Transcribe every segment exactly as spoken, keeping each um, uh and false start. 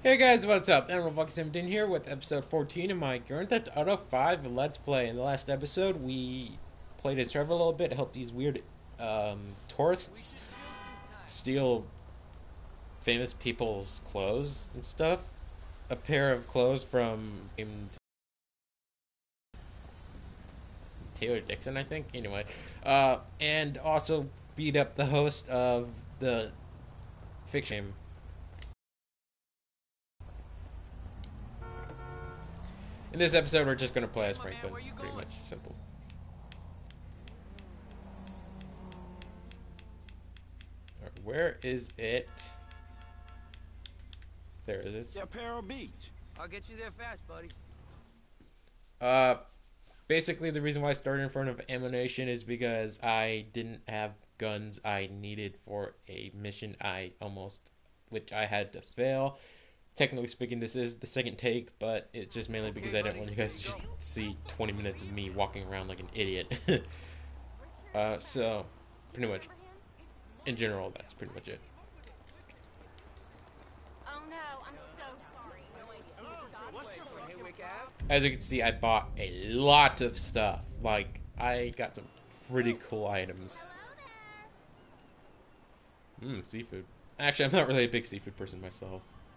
Hey guys, what's up? Emerald Fox seventeen here with episode fourteen of my Grand Theft Auto five Let's Play. In the last episode, we played as Trevor a little bit, helped these weird um, tourists steal famous people's clothes and stuff. A pair of clothes from um, Taylor Dixon, I think. Anyway, uh, and also beat up the host of the fiction. In this episode, we're just going to play as Franklin. Pretty much simple. Where is it? There it is. Yeah, Peril Beach. I'll get you there fast, buddy. Uh, basically, the reason why I started in front of Ammunition is because I didn't have guns I needed for a mission I almost, which I had to fail. Technically speaking, this is the second take, but it's just mainly because I didn't want you guys to just see twenty minutes of me walking around like an idiot. uh, so, pretty much, in general, that's pretty much it. Oh no, I'm so sorry. As you can see, I bought a lot of stuff. Like, I got some pretty cool items. Mmm, seafood. Actually, I'm not really a big seafood person myself.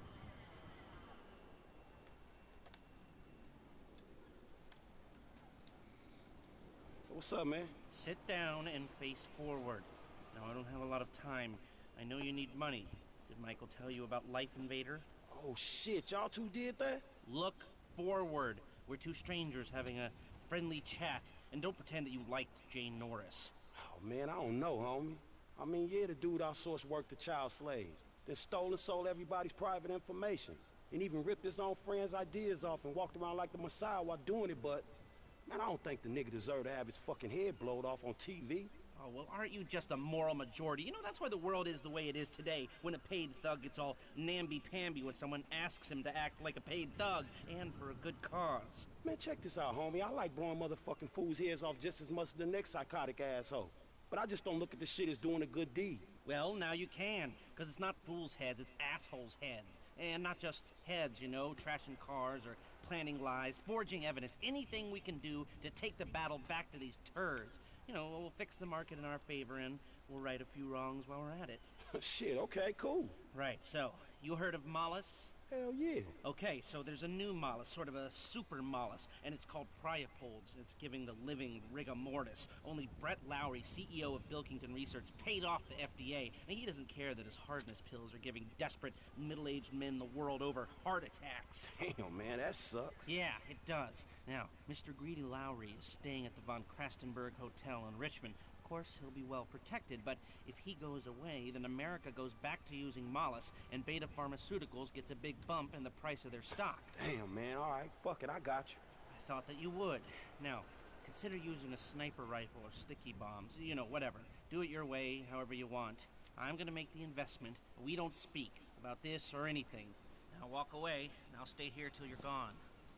What's up, man? Sit down and face forward. Now, I don't have a lot of time. I know you need money. Did Michael tell you about Life Invader? Oh, shit. Y'all two did that? Look forward. We're two strangers having a friendly chat. And don't pretend that you liked Jane Norris. Oh, man, I don't know, homie. I mean, yeah, the dude outsourced work to child slaves. Then stole and sold everybody's private information. And even ripped his own friends' ideas off and walked around like the Messiah while doing it, but... Man, I don't think the nigga deserved to have his fucking head blowed off on T V. Oh, well, aren't you just a moral majority? You know, that's why the world is the way it is today, when a paid thug gets all namby-pamby when someone asks him to act like a paid thug, and for a good cause. Man, check this out, homie. I like blowing motherfucking fools' heads off just as much as the next psychotic asshole. But I just don't look at this shit as doing a good deed. Well, now you can, because it's not fools' heads, it's assholes' heads. And not just heads, you know, trashing cars or planning lies, forging evidence, anything we can do to take the battle back to these turds. You know, we'll fix the market in our favor and we'll right a few wrongs while we're at it. Shit, okay, cool. Right, so, you heard of Mollis? Hell yeah. Okay, so there's a new Mollis, sort of a super Mollis, and it's called Priapolds. It's giving the living rigor mortis. Only Brett Lowry, C E O of Bilkington Research, paid off the F D A, and he doesn't care that his hardness pills are giving desperate, middle-aged men the world over heart attacks. Damn, man, that sucks. Yeah, it does. Now, Mister Greedy Lowry is staying at the Von Krastenberg Hotel in Richmond. Of course, he'll be well protected, but if he goes away, then America goes back to using Mollis, and Beta Pharmaceuticals gets a big bump in the price of their stock. Damn, man, all right, fuck it, I got you. I thought that you would. Now, consider using a sniper rifle or sticky bombs, you know, whatever. Do it your way, however you want. I'm gonna make the investment. We don't speak about this or anything. Now walk away, and I'll stay here till you're gone.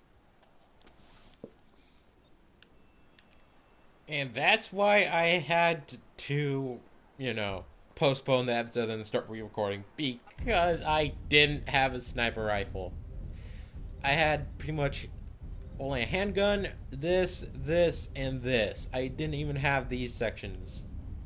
And that's why I had to, you know, postpone the episode and start re-recording, because I didn't have a sniper rifle. I had pretty much only a handgun, this, this, and this. I didn't even have these sections.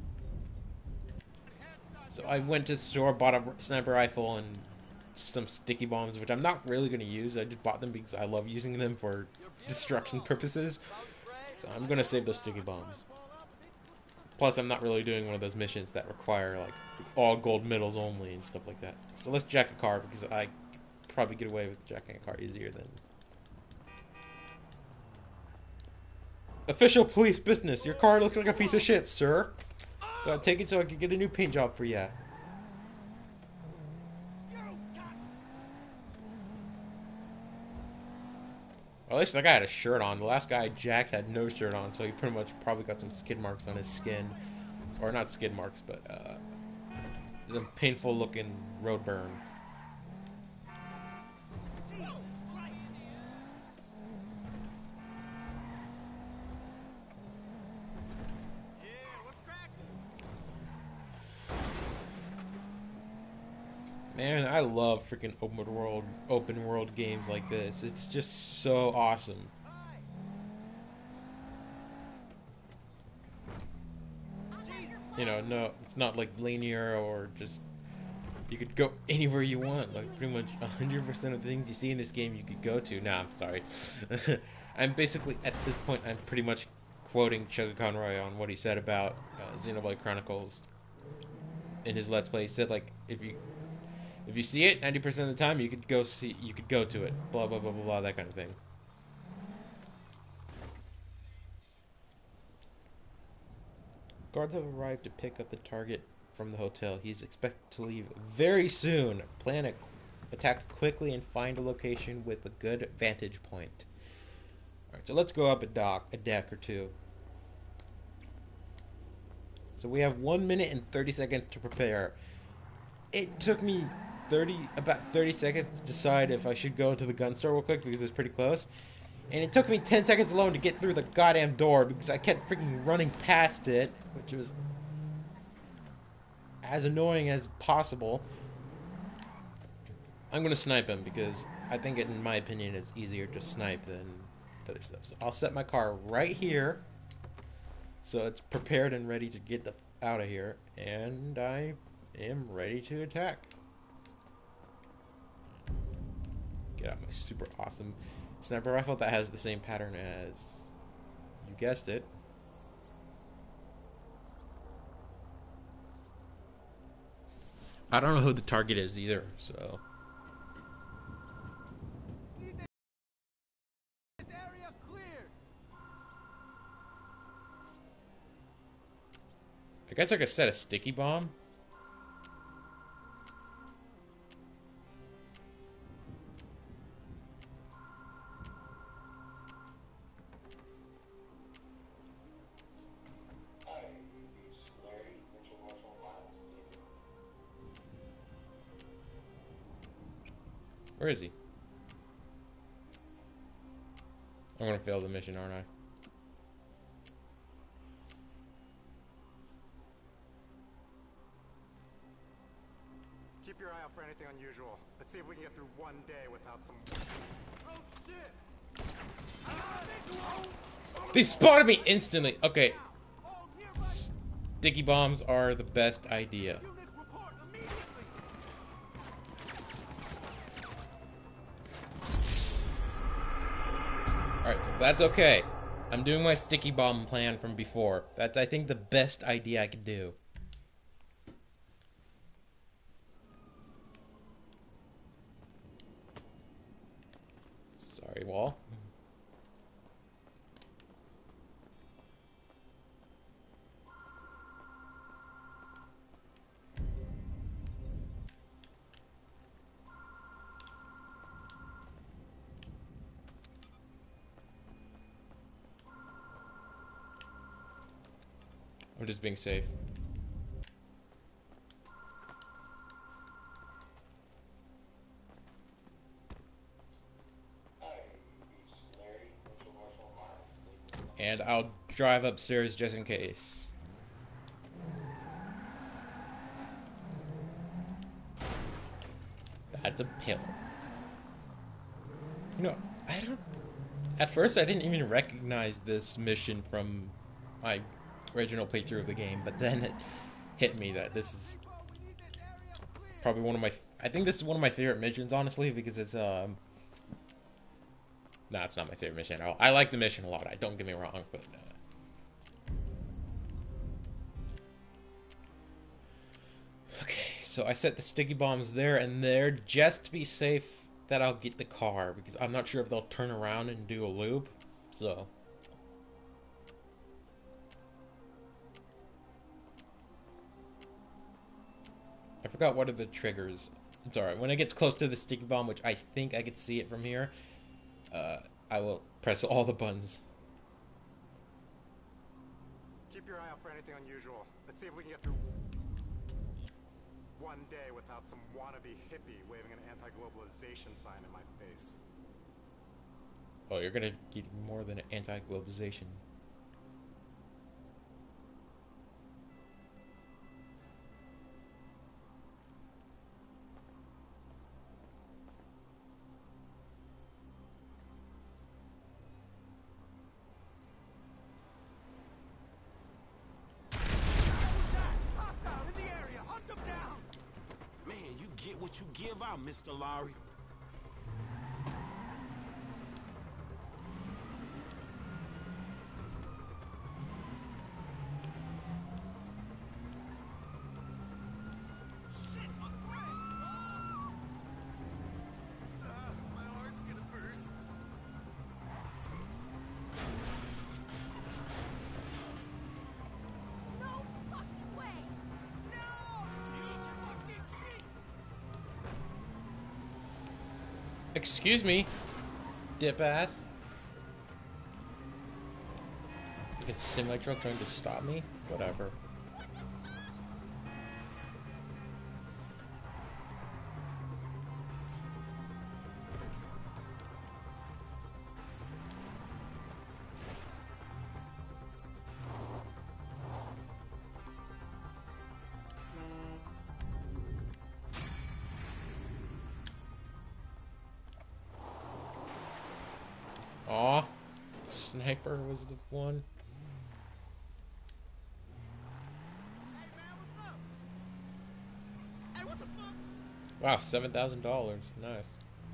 So I went to the store, bought a sniper rifle and some sticky bombs, which I'm not really going to use. I just bought them because I love using them for destruction purposes. So I'm going to save those sticky bombs. Plus, I'm not really doing one of those missions that require, like, all gold medals only and stuff like that. So let's jack a car, because I probably get away with jacking a car easier than... Official police business. Your car looks like a piece of shit, sir. Gotta take it so I can get a new paint job for ya. Well, at least that guy had a shirt on. The last guy Jack had no shirt on, so he pretty much probably got some skid marks on his skin. Or not skid marks, but uh, some painful looking road burn. Man, I love freaking open world open world games like this. It's just so awesome. You know, no, it's not like linear or just you could go anywhere you want. Like pretty much one hundred percent of the things you see in this game you could go to. Nah, I'm sorry. I'm basically at this point I'm pretty much quoting Chugga Conroy on what he said about uh, Xenoblade Chronicles in his Let's Play. He said like if you if you see it ninety percent of the time you could go see you could go to it. Blah blah blah blah blah, that kind of thing. Guards have arrived to pick up the target from the hotel. He's expected to leave very soon. Plan a attack quickly and find a location with a good vantage point. Alright, so let's go up a dock, a deck or two. So we have one minute and thirty seconds to prepare. It took me thirty about thirty seconds to decide if I should go to the gun store real quick because it's pretty close. And it took me ten seconds alone to get through the goddamn door because I kept freaking running past it, which was as annoying as possible. I'm gonna snipe him because I think, it, in my opinion, it's easier to snipe than other stuff. So I'll set my car right here, so it's prepared and ready to get the out of here, and I am ready to attack. Get out my super awesome sniper rifle that has the same pattern as, you guessed it, I don't know who the target is either, so This area cleared. I guess I could set a sticky bomb. Where is he? I'm gonna fail the mission, aren't I? Keep your eye out for anything unusual. Let's see if we can get through one day without some... Oh shit! Ah, They spotted me instantly. Okay, all nearby sticky bombs are the best idea. units report immediately. Alright, so that's okay. I'm doing my sticky bomb plan from before. That's, I think, the best idea I could do. Sorry, wall. I'm just being safe. And I'll drive upstairs just in case. That's a pillar. You know, I don't... At first I didn't even recognize this mission from my original playthrough of the game, but then it hit me that this is probably one of my... I think this is one of my favorite missions, honestly, because it's, um... No, it's not my favorite mission at all. I like the mission a lot, I don't get me wrong, but... Uh... Okay, so I set the sticky bombs there and there just to be safe that I'll get the car, because I'm not sure if they'll turn around and do a loop, so... I forgot what are the triggers. It's alright. When it gets close to the sticky bomb, which I think I could see it from here, uh, I will press all the buttons. Keep your eye out for anything unusual. Let's see if we can get through one day without some wannabe hippie waving an anti-globalization sign in my face. Oh, you're gonna get more than an anti-globalization. what you give out, Mister Lowry. Excuse me, dip ass. You can semi truck trying to stop me? Whatever. Aw, sniper was the one. Hey, what the fuck? Wow, seven thousand dollars. Nice.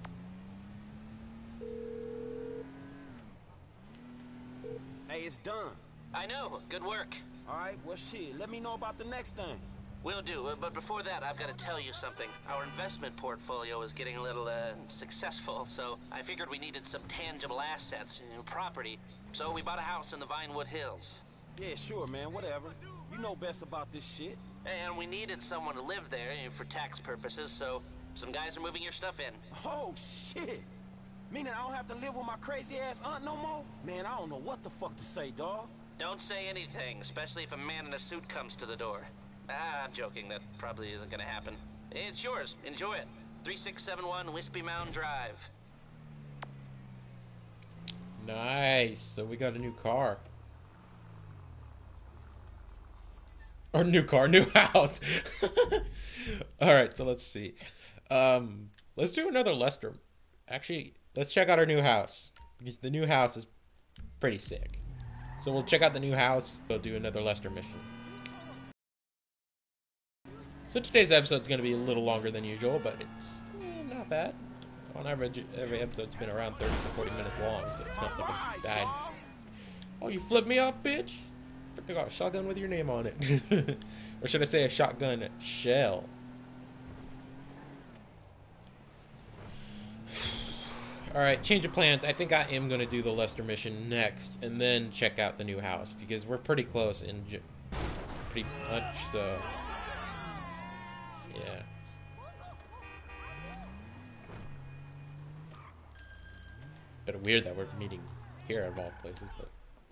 Hey, it's done. I know. Good work. All right, well, shit, let me know about the next thing. Will do. Uh, but before that, I've got to tell you something. Our investment portfolio is getting a little, uh, successful, so I figured we needed some tangible assets, you know, property. So we bought a house in the Vinewood Hills. Yeah, sure, man, whatever. You know best about this shit. And we needed someone to live there, you know, for tax purposes, so some guys are moving your stuff in. Oh, shit. Meaning I don't have to live with my crazy-ass aunt no more? Man, I don't know what the fuck to say, dawg. Don't say anything, especially if a man in a suit comes to the door. Ah, I'm joking. That probably isn't gonna happen. It's yours. Enjoy it. three six seven one Wispy Mound Drive. Nice. So we got a new car. Or new car, new house. Alright, so let's see. Um, let's do another Lester. Actually, let's check out our new house. Because the new house is pretty sick. So we'll check out the new house. We'll do another Lester mission. So today's episode is going to be a little longer than usual, but it's eh, not bad. On average, every episode's been around thirty to forty minutes long, so it's not looking bad. Oh, you flipped me off, bitch? I got a shotgun with your name on it. Or should I say a shotgun shell? Alright, change of plans. I think I am going to do the Lester mission next, and then check out the new house, because we're pretty close in j pretty much, so... yeah. Bit of weird that we're meeting here of all places, but...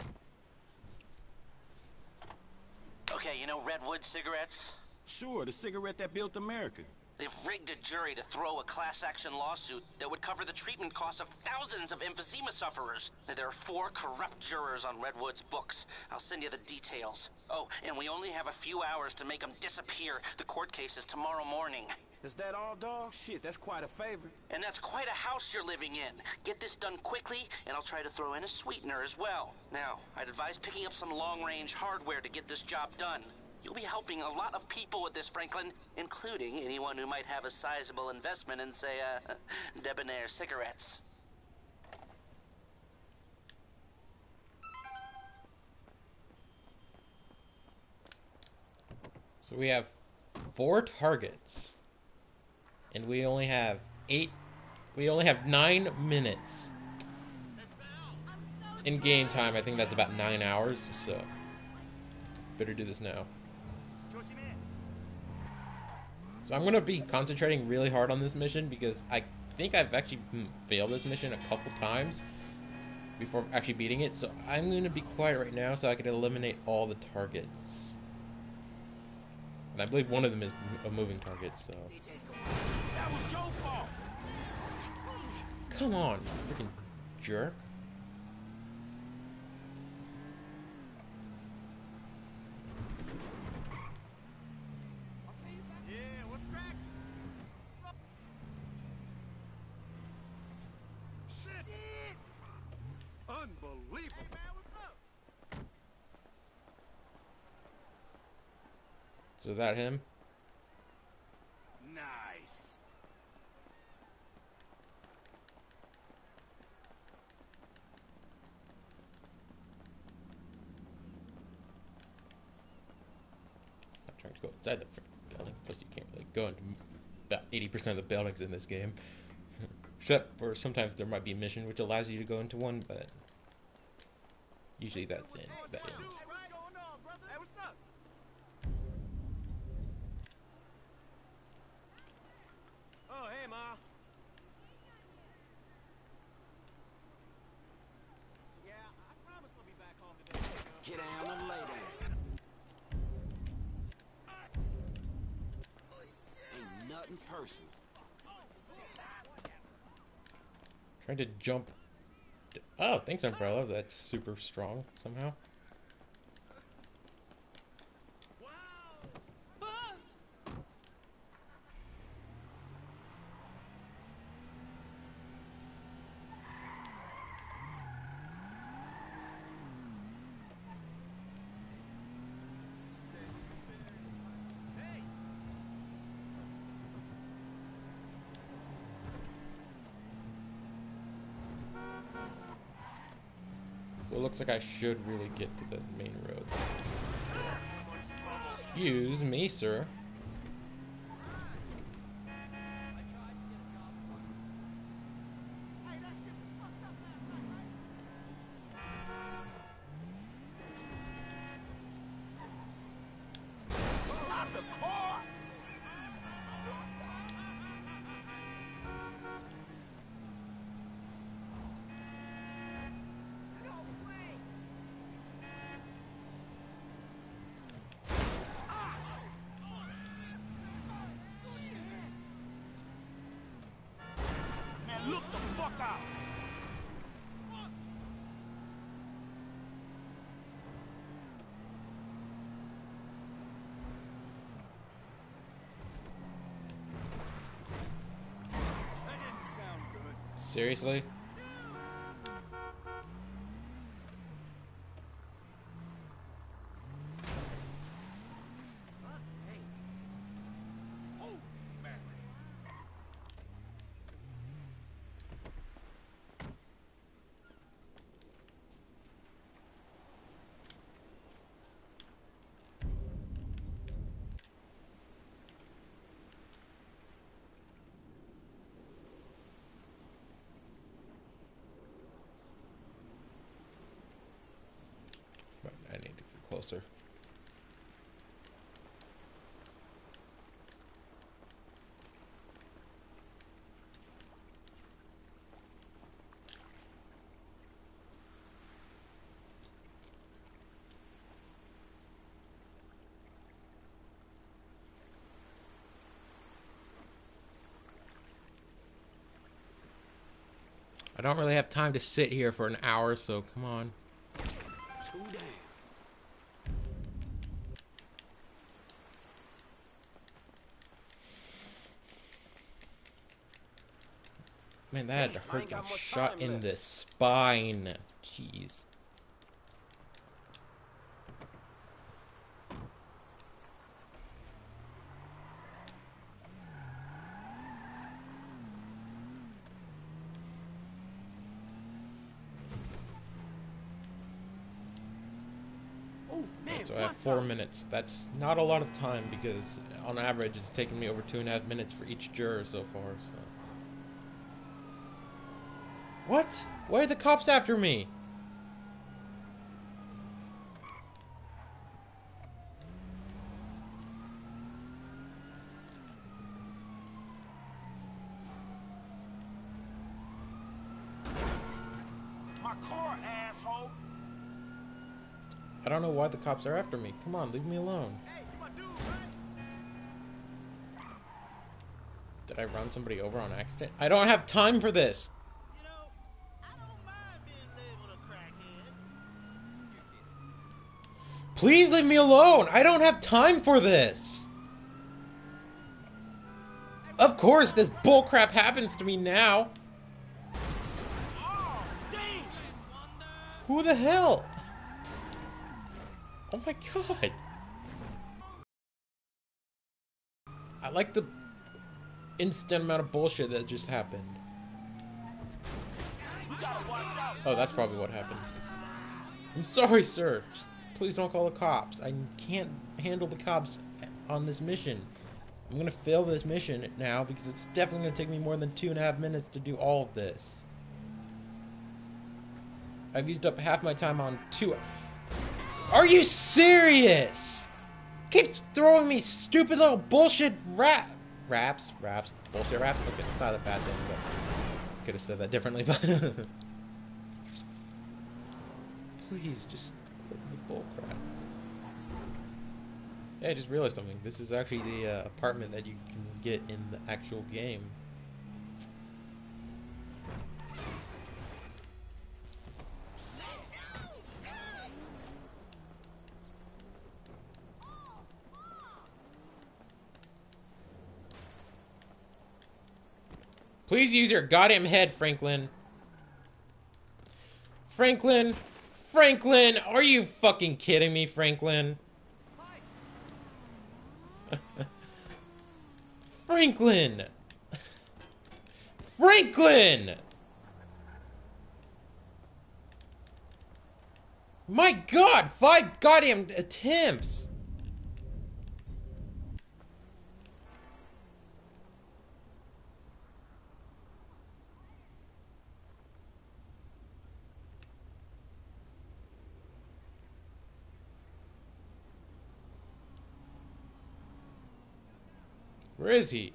Okay, you know Redwood cigarettes? Sure, the cigarette that built America. They've rigged a jury to throw a class action lawsuit that would cover the treatment costs of thousands of emphysema sufferers. There are four corrupt jurors on Redwood's books. I'll send you the details. Oh, and we only have a few hours to make them disappear. The court case is tomorrow morning. Is that all, dog? Shit, that's quite a favor. And that's quite a house you're living in. Get this done quickly, and I'll try to throw in a sweetener as well. Now, I'd advise picking up some long-range hardware to get this job done. You'll be helping a lot of people with this, Franklin, including anyone who might have a sizable investment in, say, uh, Debonair cigarettes. So we have four targets. And we only have eight... We only have nine minutes. In game time, I think that's about nine hours, so... better do this now. So I'm going to be concentrating really hard on this mission because I think I've actually failed this mission a couple times before actually beating it. So I'm going to be quiet right now so I can eliminate all the targets. And I believe one of them is a moving target, so... That was your fault. Come on, you freaking jerk. Unbelievable. So is that him? Nice. go inside the freaking building. Plus, you can't really go into about eighty percent of the buildings in this game. Except for sometimes there might be a mission which allows you to go into one, but usually that's in that ends. Hey, what's up? Oh, hey, Ma. Yeah, I promise I'll be back home today. Get down and lay down. Ain't nothing personal. Trying to jump. Oh, thanks, Umbrella. That's super strong somehow. So it looks like I should really get to the main road. Excuse me, sir. Hey, that shit was fucked up last night, right? Not the car! Man, look the fuck out! That didn't sound good. Seriously? I need to get closer. I don't really have time to sit here for an hour, so come on. Too damn. Man, that Damn, I hurt ain't got my much shot time in left. the spine. Jeez. Oh, man, So I have one four time. minutes. That's not a lot of time because on average it's taken me over two and a half minutes for each juror so far. So. What? Why are the cops after me? My car, asshole. I don't know why the cops are after me. Come on, leave me alone. Hey, you my dude, right? Did I run somebody over on accident? I don't have time for this. You know, I don't mind being labeled a crackhead. Please leave me alone. I don't have time for this. Of course, this bullcrap happens to me now. Oh, damn. Who the hell? Oh my god. I like the instant amount of bullshit that just happened. You gotta watch out. Oh, that's probably what happened. I'm sorry, sir. Please don't call the cops. I can't handle the cops on this mission. I'm gonna fail this mission now because it's definitely gonna take me more than two and a half minutes to do all of this. I've used up half my time on two. Are you serious? Keeps throwing me stupid little bullshit rap raps raps bullshit raps. Okay, it's not a bad thing, but could have said that differently. But please just quit the bull crap. Yeah, I just realized something. This is actually the uh, apartment that you can get in the actual game. Please use your goddamn head, Franklin. Franklin! Franklin! Are you fucking kidding me, Franklin? Franklin! Franklin! My god! Five goddamn attempts! Where is he?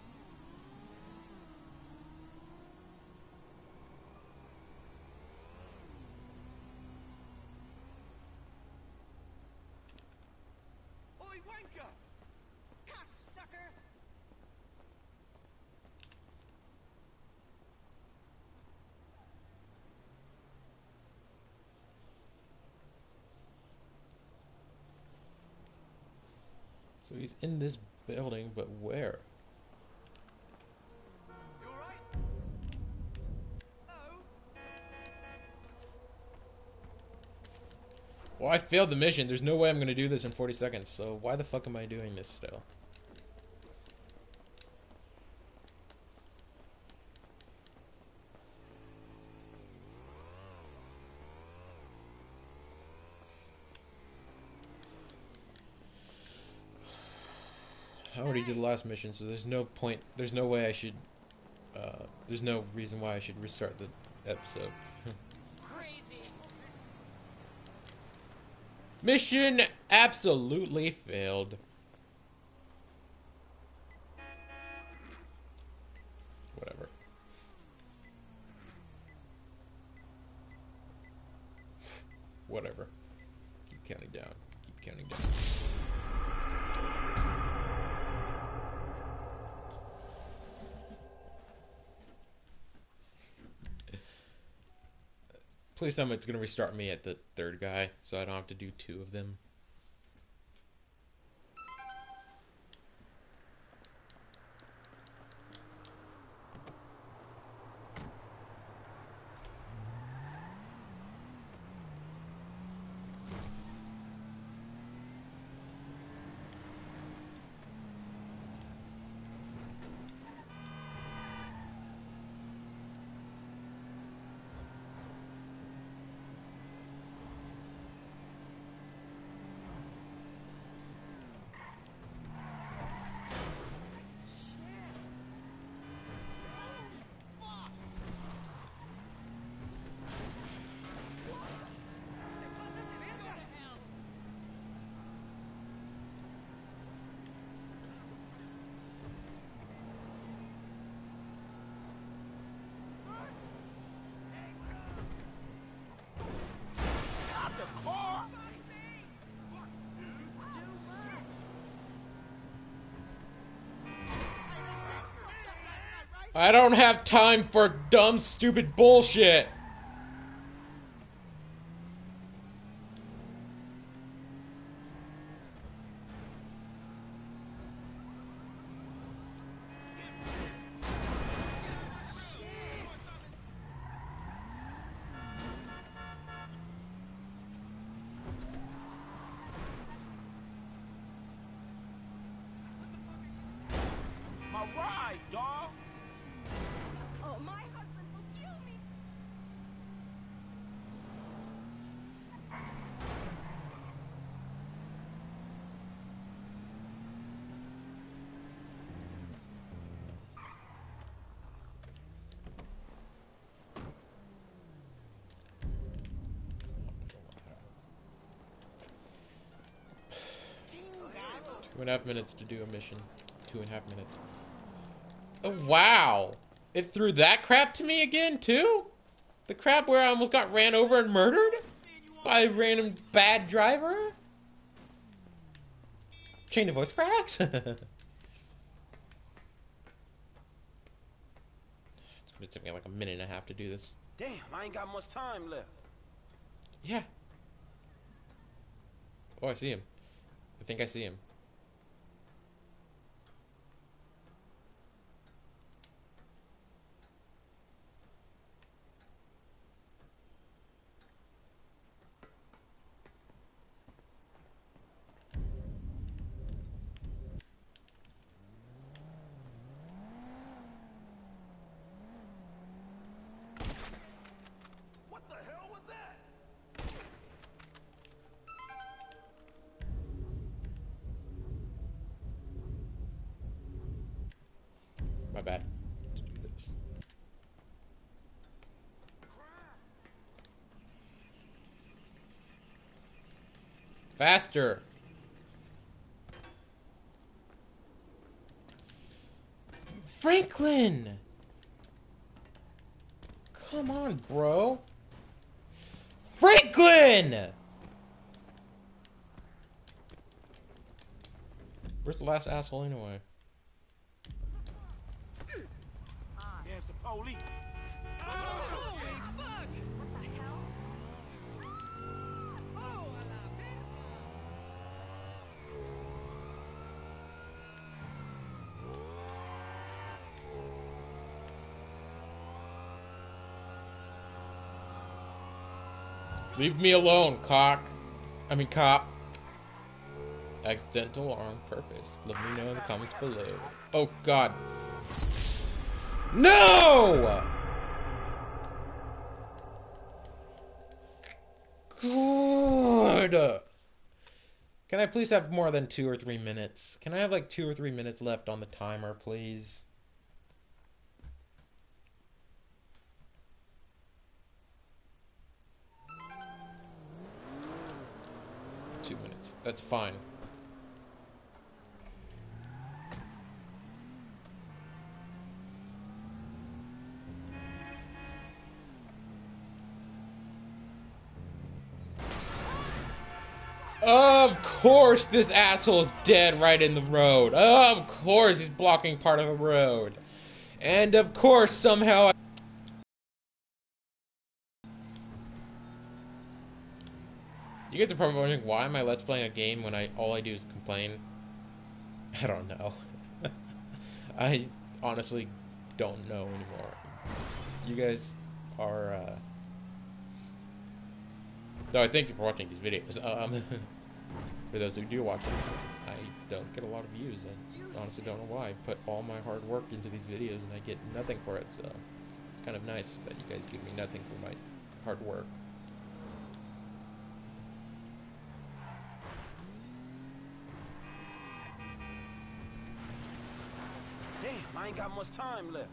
Oi, wanker! Cocksucker! So he's in this building, but where? You alright? Oh? Well, I failed the mission. There's no way I'm gonna do this in forty seconds, so why the fuck am I doing this still? I already did the last mission, so there's no point, there's no way I should, uh, there's no reason why I should restart the episode. Crazy! Mission absolutely failed. Whatever. Whatever. Keep counting down. Keep counting down. Please tell me it's going to restart me at the third guy, so I don't have to do two of them. I don't have time for dumb, stupid bullshit. My ride, dawg! Oh, my husband will kill me. Two and a half minutes to do a mission. Two and a half minutes. Oh, wow! It threw that crap to me again, too? The crap where I almost got ran over and murdered? By a random bad driver? Chain of voice cracks? It took me like a minute and a half to do this. Damn, I ain't got much time left. Yeah. Oh, I see him. I think I see him. My bad. Let's do this. Faster! Franklin! Come on, bro. Franklin! Where's the last asshole anyway? There's the police. Leave me alone, cock. I mean, cop. Accidental or on purpose. Let me know in the comments below. Oh, God. No! Good. Can I please have more than two or three minutes? Can I have like two or three minutes left on the timer, please? Two minutes. That's fine. Of course this asshole is dead right in the road. Of course he's blocking part of the road. And of course somehow I You guys are probably wondering, why am I let's playing a game when I all I do is complain? I don't know. I honestly don't know anymore. You guys are uh No, I thank you for watching these videos. Um for those who do watch them, I don't get a lot of views. I honestly don't know why. I put all my hard work into these videos and I get nothing for it, so it's kind of nice that you guys give me nothing for my hard work. Damn, I ain't got much time left.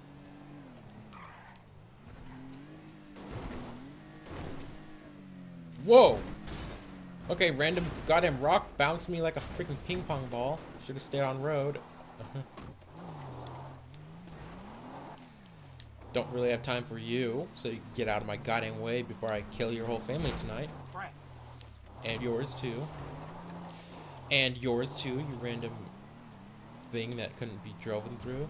Whoa! Okay, random goddamn rock bounced me like a freaking ping pong ball. Should have stayed on road. Don't really have time for you, so you can get out of my goddamn way before I kill your whole family tonight. And yours too. And yours too, you random thing that couldn't be driven through.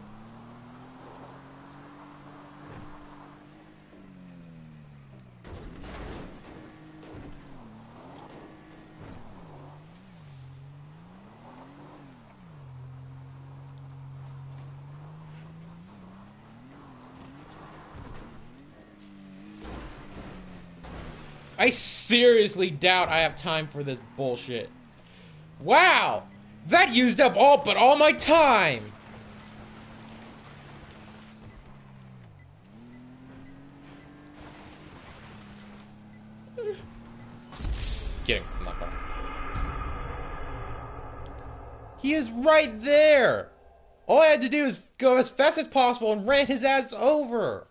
I seriously doubt I have time for this bullshit. Wow! That used up all but all my time! Kidding, I'm not going. He is right there! All I had to do is go as fast as possible and ran his ass over!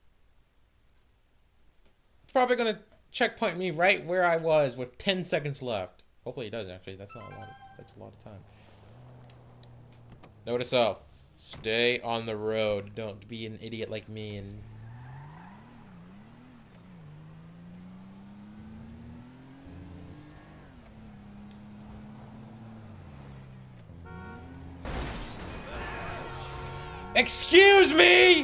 It's probably gonna checkpoint me right where I was with ten seconds left. Hopefully he does, actually. That's not a lot of, that's a lot of time. Note to self. Stay on the road. Don't be an idiot like me and... Excuse me!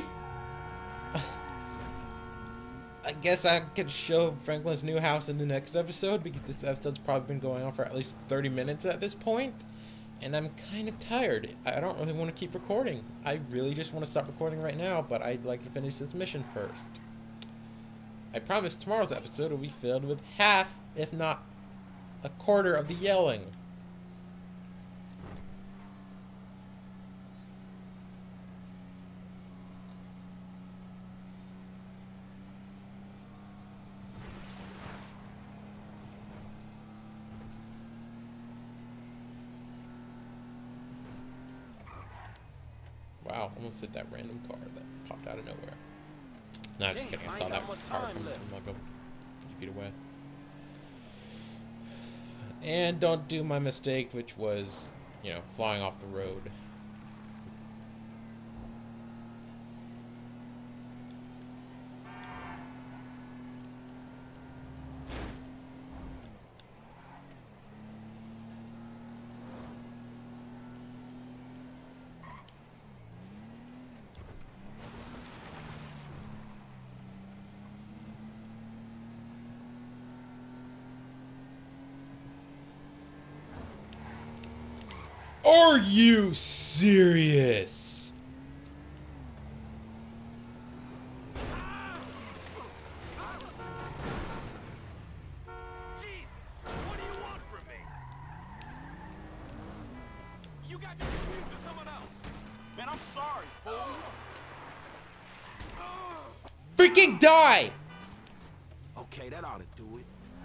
I guess I could show Franklin's new house in the next episode, because this episode's probably been going on for at least thirty minutes at this point. And I'm kind of tired. I don't really want to keep recording. I really just want to stop recording right now, but I'd like to finish this mission first. I promise tomorrow's episode will be filled with half, if not a quarter, of the yelling. Wow, almost hit that random car that popped out of nowhere. Nah, just kidding. I saw that car from, from like a few feet away. And don't do my mistake, which was, you know, flying off the road. Are you serious? Jesus, what do you want from me? You got me confused with someone else. Man, I'm sorry, fool. Freaking die! Okay, that ought to do it.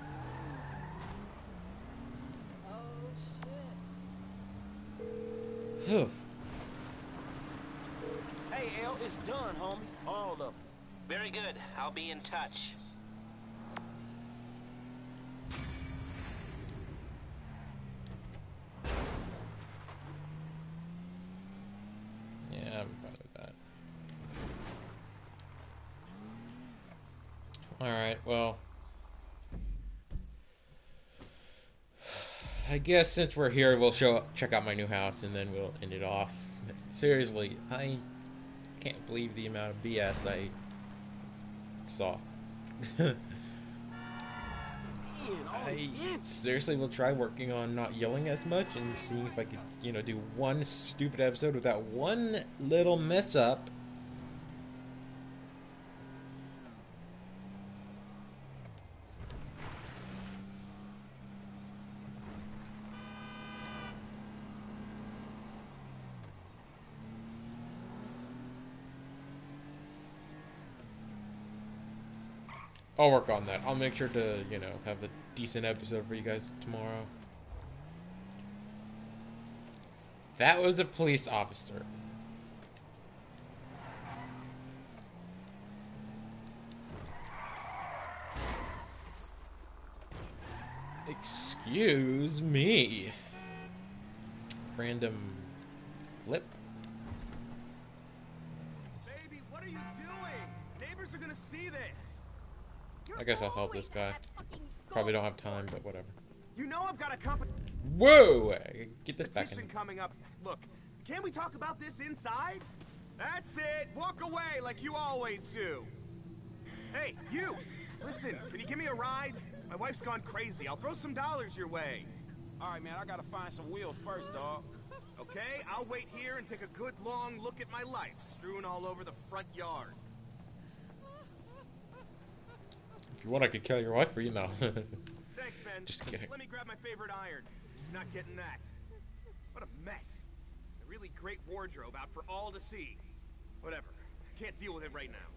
Phew. Hey, L, it's done, homie. All of them. Very good. I'll be in touch. Yeah, I'm fine with that. Alright, well. I guess since we're here, we'll show check out my new house, and then we'll end it off. Seriously, I can't believe the amount of B S I saw. I seriously will try working on not yelling as much and seeing if I could, you know, do one stupid episode without one little mess up. I'll work on that. I'll make sure to, you know, have a decent episode for you guys tomorrow. That was a police officer. Excuse me. Random flip. Baby, what are you doing? Neighbors are gonna see this. I guess I'll help this guy. Probably don't have time, but whatever. You know I've got a company Whoa! Get this back in. petition coming up. Look, can't we talk about this inside? That's it. Walk away like you always do. Hey, you! Listen, can you give me a ride? My wife's gone crazy. I'll throw some dollars your way. All right, man, I gotta find some wheels first, dog. Okay, I'll wait here and take a good long look at my life, strewn all over the front yard. If you want, I could kill your wife for you now. Thanks, man. Just kidding. Let me grab my favorite iron. Just not getting that. What a mess. A really great wardrobe out for all to see. Whatever. Can't deal with it right now.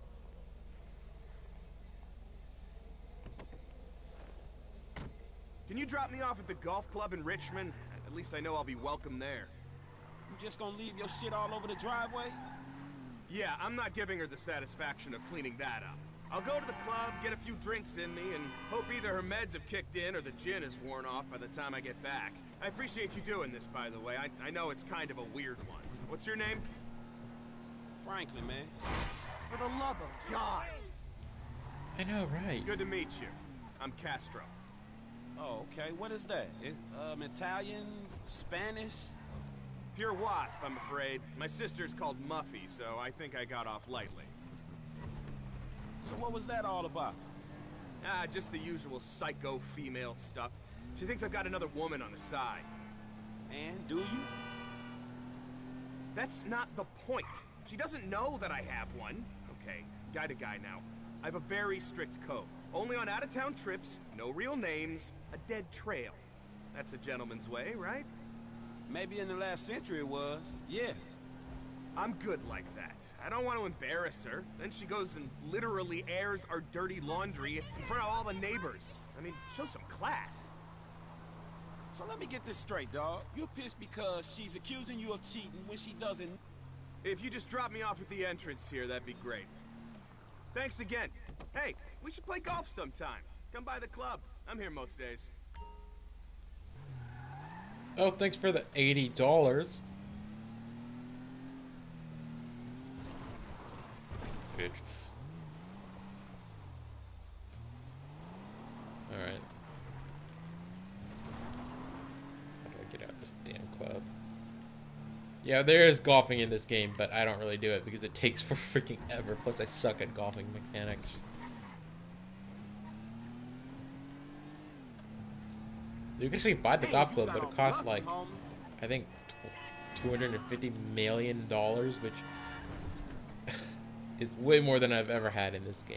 Can you drop me off at the golf club in Richmond? At least I know I'll be welcome there. You just gonna leave your shit all over the driveway? Yeah, I'm not giving her the satisfaction of cleaning that up. I'll go to the club, get a few drinks in me, and hope either her meds have kicked in or the gin is worn off by the time I get back. I appreciate you doing this, by the way. I, I know it's kind of a weird one. What's your name? Franklin, man. For the love of God! I know, right? Good to meet you. I'm Castro. Oh, okay. What is that? It, um, Italian? Spanish? Pure wasp, I'm afraid. My sister's called Muffy, so I think I got off lightly. So what was that all about? Ah, just the usual psycho female stuff. She thinks I've got another woman on the side. And do you? That's not the point. She doesn't know that I have one. Okay, guy to guy now. I have a very strict code. Only on out-of-town trips, no real names, a dead trail. That's a gentleman's way, right? Maybe in the last century it was. Yeah. I'm good like that. I don't want to embarrass her. Then she goes and literally airs our dirty laundry in front of all the neighbors. I mean, show some class. So let me get this straight, dog. You're pissed because she's accusing you of cheating when she doesn't... If you just drop me off at the entrance here, that'd be great. Thanks again. Hey, we should play golf sometime. Come by the club. I'm here most days. Oh, thanks for the eighty dollars. Bitch. Alright. How do I get out of this damn club? Yeah, there is golfing in this game, but I don't really do it because it takes for freaking ever. Plus, I suck at golfing mechanics. You can actually buy the Hey, golf you club, got but it on costs lucky, like, homie. I think, two hundred fifty million dollars, which is way more than I've ever had in this game.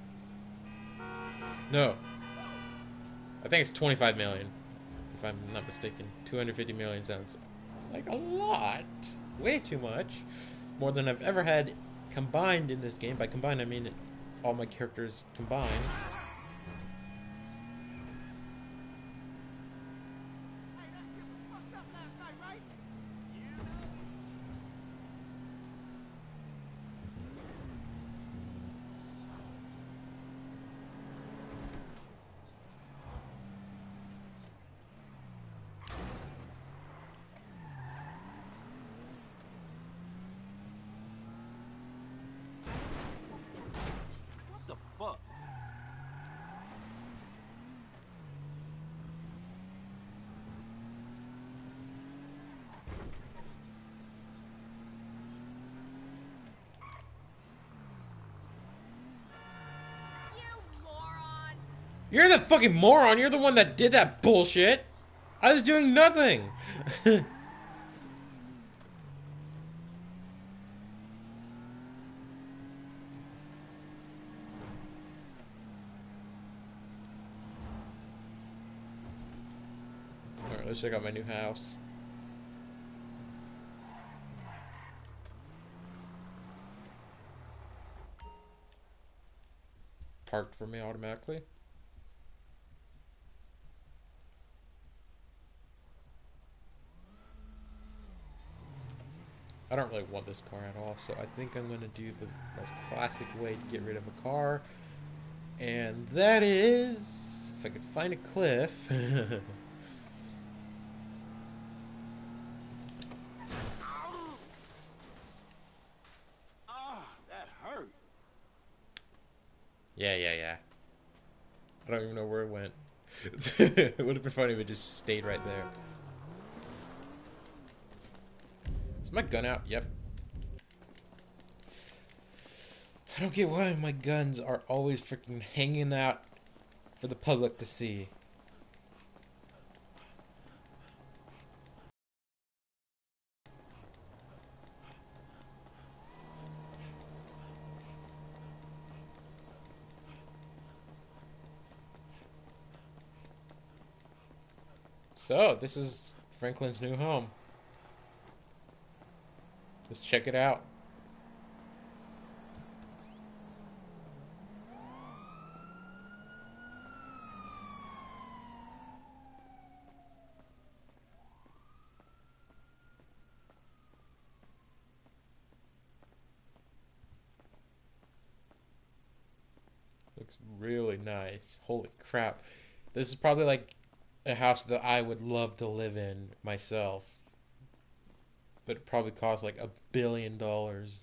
No. I think it's twenty-five million, if I'm not mistaken. two hundred fifty million sounds like a lot. Way too much. More than I've ever had combined in this game. By combined, I mean all my characters combined. What the fuck? You moron! You're the fucking moron! You're the one that did that bullshit! I was doing nothing! Alright, let's check out my new house. Parked for me automatically. I don't really want this car at all, so I think I'm going to do the most classic way to get rid of a car. And that is... if I could find a cliff... Ah, that hurt. Yeah, yeah, yeah. I don't even know where it went. It would have been funny if it just stayed right there. Is my gun out? Yep. I don't get why my guns are always freaking hanging out for the public to see. So, this is Franklin's new home. Let's check it out. Looks really nice. Holy crap. This is probably like a house that I would love to live in myself. But it probably costs like a billion dollars.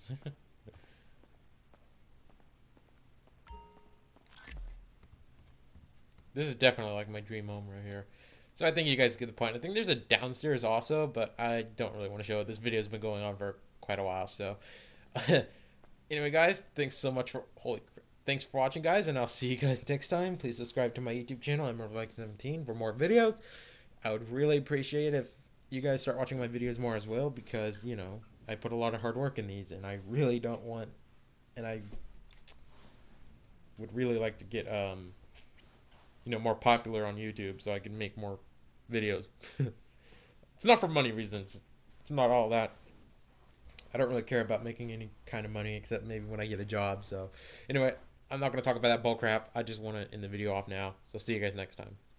This is definitely like my dream home right here. So I think you guys get the point. I think there's a downstairs also, but I don't really want to show it. This video has been going on for quite a while, so. Anyway, guys, thanks so much for holy. Thanks for watching, guys, and I'll see you guys next time. Please subscribe to my YouTube channel, I'm Like seventeen, for more videos. I would really appreciate if you guys start watching my videos more as well, because you know I put a lot of hard work in these, and I really don't want, and I would really like to get um. you know, more popular on YouTube so I can make more videos. It's not for money reasons. It's not all that. I don't really care about making any kind of money except maybe when I get a job. So anyway, I'm not going to talk about that bull crap. I just want to end the video off now. So see you guys next time.